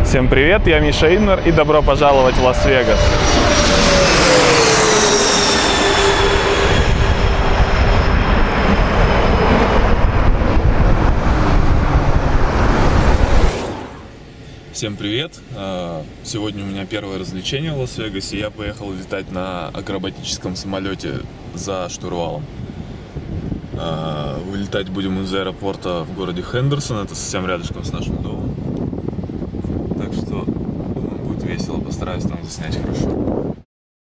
Всем привет, я Миша Иннер и добро пожаловать в Лас-Вегас. Всем привет! Сегодня у меня первое развлечение в Лас-Вегасе. Я поехал летать на акробатическом самолете за штурвалом. Вылетать будем из аэропорта в городе Хендерсон, это совсем рядышком с нашим домом. Так что, думаю, будет весело, постараюсь там заснять хорошо.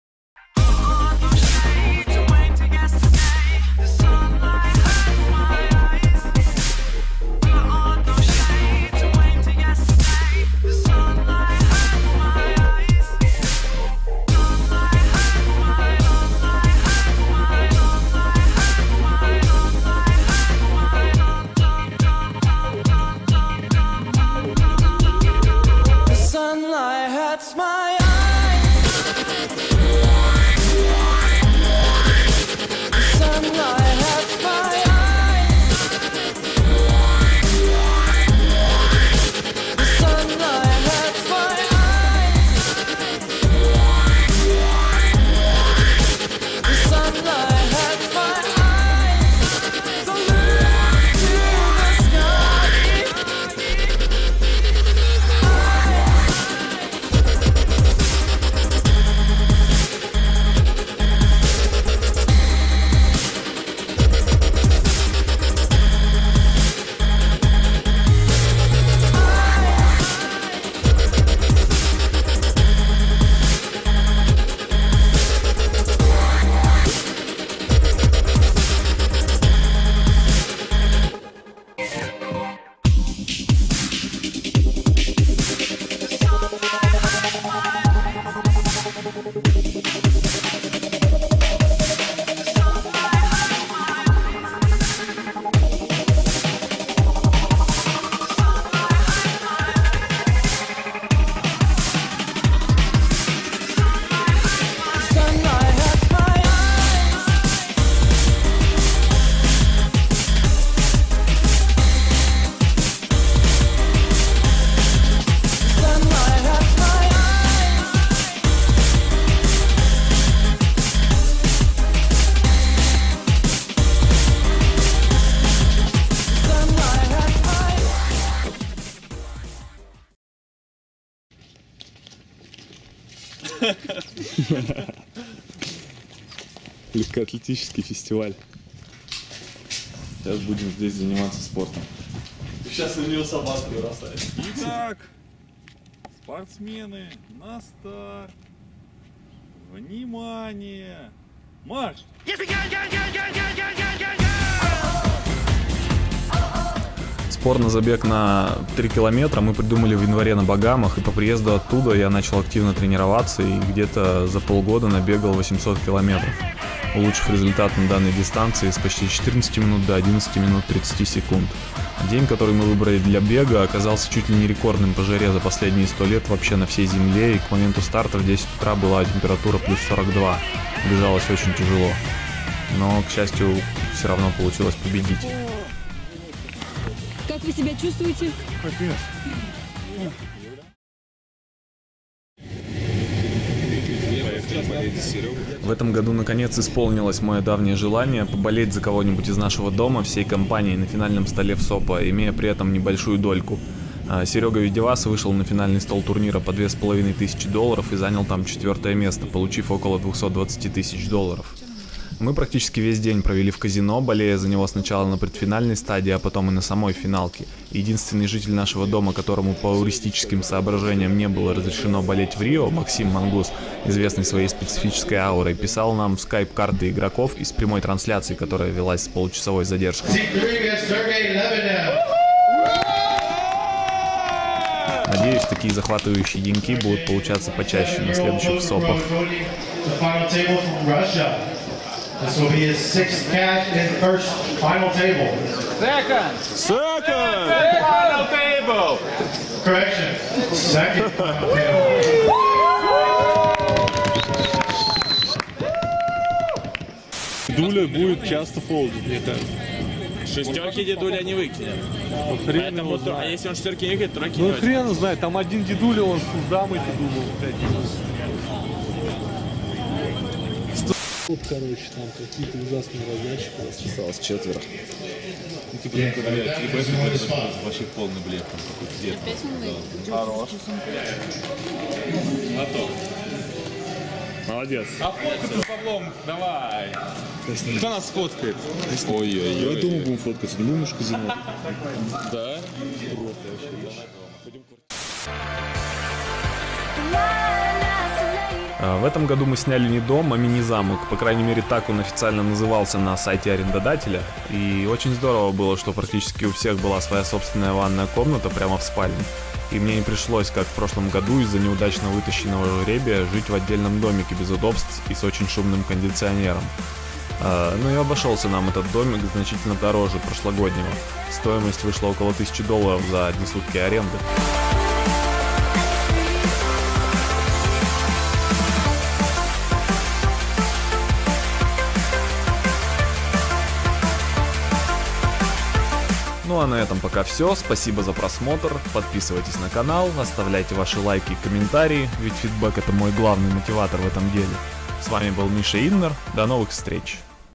Легкоатлетический фестиваль. Сейчас будем здесь заниматься спортом. Сейчас на нее собаку бросает. Итак, спортсмены, на старт. Внимание! Марш! Спор забег на 3 километра мы придумали в январе на Багамах, и по приезду оттуда я начал активно тренироваться и где-то за полгода набегал 800 километров, улучшив результат на данной дистанции с почти 14 минут до 11 минут 30 секунд. День, который мы выбрали для бега, оказался чуть ли не рекордным по жаре за последние 100 лет вообще на всей земле, и к моменту старта в 10 утра была температура плюс 42. Бежалось очень тяжело, но, к счастью, все равно получилось победить. Как вы себя чувствуете? Капец. В этом году наконец исполнилось мое давнее желание поболеть за кого-нибудь из нашего дома всей компанией на финальном столе в СОПа, имея при этом небольшую дольку. Серега Видивас вышел на финальный стол турнира по $2500 и занял там 4-е место, получив около $220 000. Мы практически весь день провели в казино, болея за него сначала на предфинальной стадии, а потом и на самой финалке. Единственный житель нашего дома, которому по эуристическим соображениям не было разрешено болеть в Рио, Максим Мангус, известный своей специфической аурой, писал нам в скайп-карты игроков из прямой трансляции, которая велась с получасовой задержкой. Надеюсь, такие захватывающие деньки будут получаться почаще на следующих СОПах. This will be his 6th catch and first final table. Second! Final table! Correction. Second final table. Дуля будет часто фолдить, мне кажется. Шестерки дедуля не выкинет. Хрен его Поэтому, а знает. если он шестерки не выкинет, тройки не Ну возьмет. хрен знает, там один дедуля, он с дамой-то думал. Вот, короче, там какие-то ужасные раздачи. Осталось четверо. Вообще полный блеф. Молодец. А фоткаться с Павлом, давай. Кто нас фоткает? Ой-ой-ой. Я думал, будем фоткаться. Не будем уж казино. Да? В этом году мы сняли не дом, а мини-замок. По крайней мере, так он официально назывался на сайте арендодателя. И очень здорово было, что практически у всех была своя собственная ванная комната прямо в спальне. И мне не пришлось, как в прошлом году, из-за неудачно вытащенного жребия, жить в отдельном домике без удобств и с очень шумным кондиционером. Ну и обошелся нам этот домик значительно дороже прошлогоднего. Стоимость вышла около $1000 за 1 сутки аренды. Ну а на этом пока все. Спасибо за просмотр. Подписывайтесь на канал, оставляйте ваши лайки и комментарии, ведь фидбэк — это мой главный мотиватор в этом деле. С вами был Миша Иннер. До новых встреч.